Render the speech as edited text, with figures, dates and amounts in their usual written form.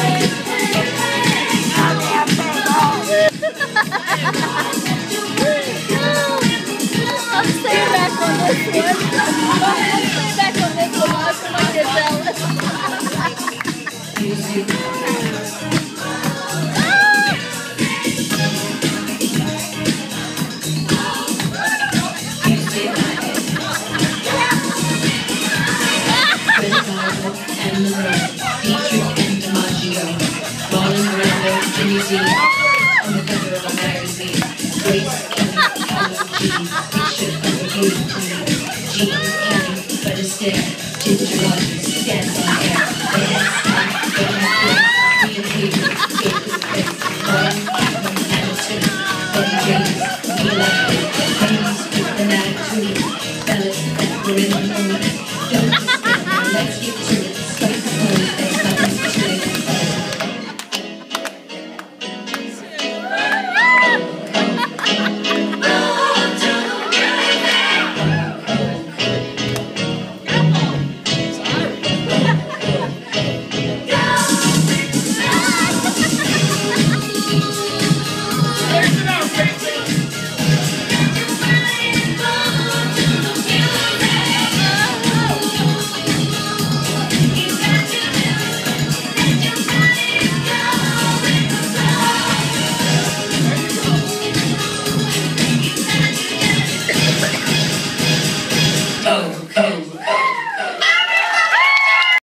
I'm staying back on this one. I'm staying back on this one. I might get jealous. And Monroe, Dietrich and DiMaggio, Marlon Brando, Jimmy D.